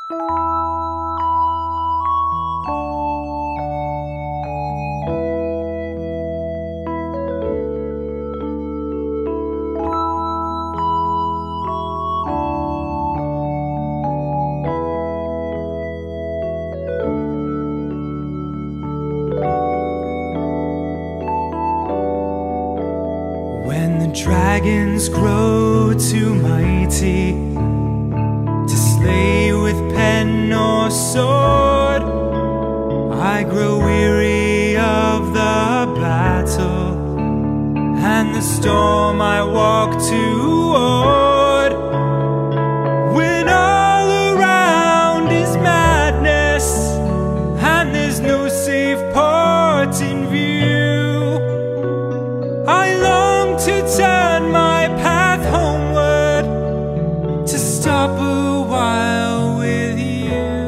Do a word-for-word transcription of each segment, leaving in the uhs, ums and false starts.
Dragons grow too mighty to slay with pen or sword. I grow weary of the battle and the storm I walk toward. When all around is madness and there's no safe port in view, I long to turn my path homeward, to stop a while with you.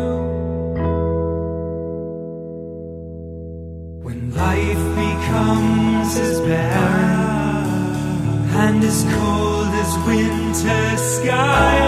When life becomes as bare and as cold as winter sky,